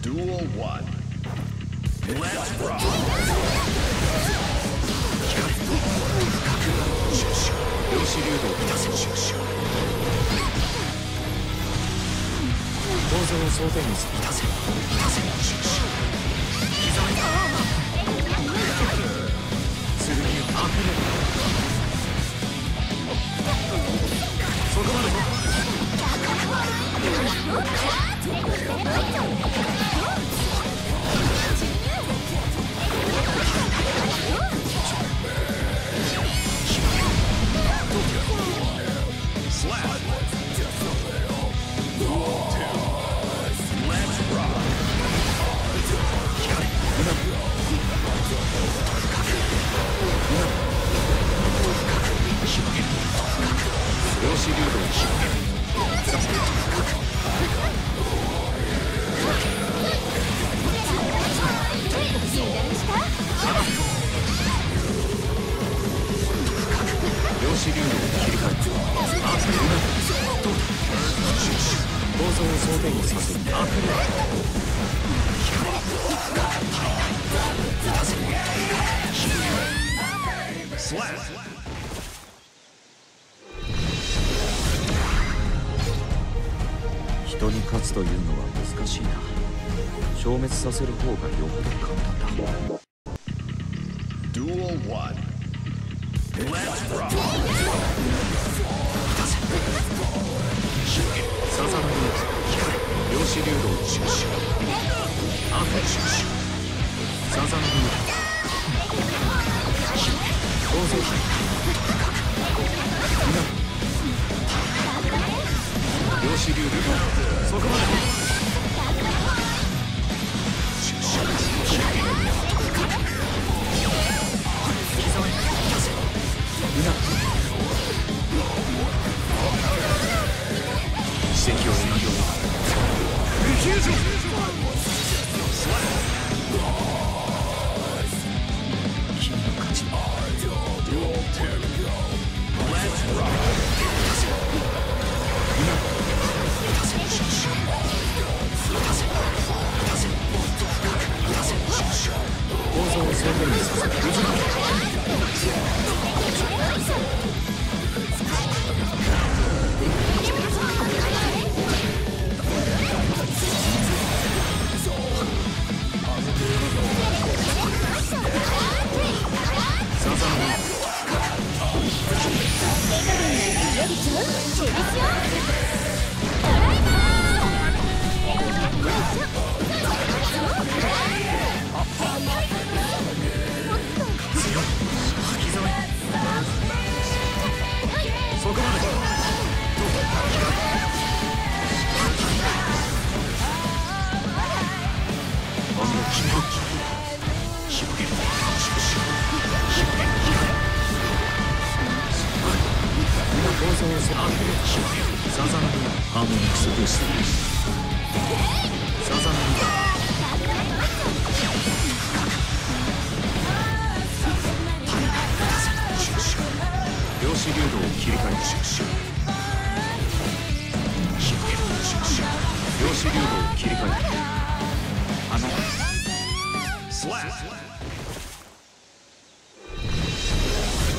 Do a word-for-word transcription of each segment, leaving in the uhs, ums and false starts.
Duel one. Let's rock. 量子流動いたせ。構造を想定にする。いたせ。いたせ。刻めた。剣をあふれる。そこまで。量子流動を広げる。量子流動を切り替える。構造を想定にさせる。アフレスラッ人に勝つというのは難しいな。消滅させる方がよほど簡単だ。Duel one. Let's rock. さざ波の量子流動を収集。アフレ収集。さざ波の構造体。量子流動そこまで。奇跡を描きよう。君の勝ち。構造を想定にさせる。量子流動を切り替える。量子流動を切り替える。あなたスラッ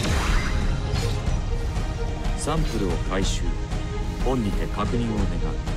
サンプルを回収。本にて確認を願う。